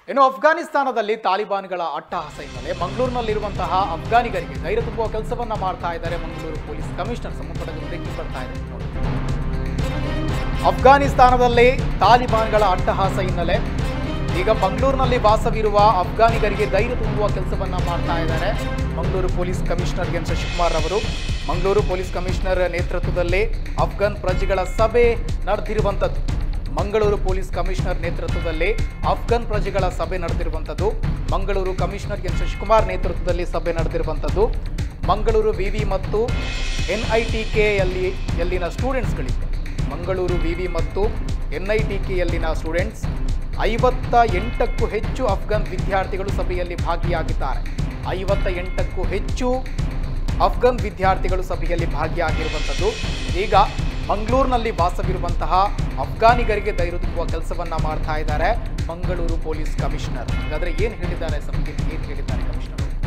ಇನ್ನು ಅಫ್ಘಾನಿಸ್ತಾನದಲ್ಲಿ ತಾಲಿಬಾನ್ಗಳ ಅಟ್ಟಹಾಸ ಹಿನ್ನೆಲೆ ಮಂಗಳೂರಿನಲ್ಲಿರುವಂತಹ ಅಫ್ಘಾನಿಗರಿಗೆ ಧೈರ್ಯ ತುಂಬುವ ಕೆಲಸವನ್ನ ಮಾಡ್ತಾ ಇದ್ದಾರೆ ಮಂಗಳೂರು ಪೊಲೀಸ್ ಕಮಿಷನರ್. ಸಂಬಂಧಪಟ್ಟ ಬ್ರೇಕಿಂಗ್ ಬರ್ತಾ ಇದೆ ನೋಡಿ. ಅಫ್ಘಾನಿಸ್ತಾನದಲ್ಲಿ ತಾಲಿಬಾನ್ಗಳ ಅಟ್ಟಹಾಸ ಹಿನ್ನೆಲೆ ಈಗ ಮಂಗಳೂರಿನಲ್ಲಿ ವಾಸವಿರುವ ಅಫ್ಘಾನಿಗರಿಗೆ ಧೈರ್ಯ ತುಂಬುವ ಕೆಲಸವನ್ನ ಮಾಡ್ತಾ ಇದ್ದಾರೆ Mangaluru police commissioner N Shashikumar ಅವರು. ಮಂಗಳೂರು ಪೊಲೀಸ್ ಕಮಿಷನರ್ ನೇತೃತ್ವದಲ್ಲಿ ಅಫ್ಘಾನ್ ಪ್ರಜೆಗಳ ಸಭೆ ನಡೆದಿರುವಂಥದ್ದು. ಮಂಗಳೂರು ಪೊಲೀಸ್ ಕಮಿಷನರ್ ನೇತೃತ್ವದಲ್ಲಿ ಅಫ್ಘಾನ್ ಪ್ರಜೆಗಳ ಸಭೆ ನಡೆದಿರುವಂಥದ್ದು. ಮಂಗಳೂರು ಕಮಿಷನರ್ ಎನ್ ಶಶಿಕುಮಾರ್ ನೇತೃತ್ವದಲ್ಲಿ ಸಭೆ ನಡೆದಿರುವಂಥದ್ದು. ಮಂಗಳೂರು ವಿವಿ ಮತ್ತು ಎನ್ಐಟಿಕೆಯಲ್ಲಿನ ಸ್ಟೂಡೆಂಟ್ಸ್ಗಳಿವೆ. ಮಂಗಳೂರು ವಿವಿ ಮತ್ತು ಎನ್ಐಟಿಕೆಯಲ್ಲಿನ ಸ್ಟೂಡೆಂಟ್ಸ್ 58ಕ್ಕೂ ಹೆಚ್ಚು ಅಫ್ಘಾನ್ ವಿದ್ಯಾರ್ಥಿಗಳು ಸಭೆಯಲ್ಲಿ ಭಾಗಿಯಾಗಿದ್ದಾರೆ. 58ಕ್ಕೂ ಹೆಚ್ಚು ಅಫ್ಘಾನ್ ವಿದ್ಯಾರ್ಥಿಗಳು ಸಭೆಯಲ್ಲಿ ಭಾಗಿಯಾಗಿರುವಂಥದ್ದು. ಈಗ ಮಂಗಳೂರಿನಲ್ಲಿ ವಾಸವಿರುವಂತಹ ಅಫ್ಘಾನಿಗರಿಗೆ ಧೈರ್ಯ ತುಂಬುವ ಕೆಲಸವನ್ನ ಮಾಡ್ತಾ ಇದ್ದಾರೆ ಮಂಗಳೂರು ಪೊಲೀಸ್ ಕಮಿಷನರ್. ಹಾಗಾದ್ರೆ ಏನು ಹೇಳಿದ್ದಾರೆ ಸಭೆಯಲ್ಲಿ, ಏನು ಹೇಳಿದ್ದಾರೆ ಕಮಿಷನರ್?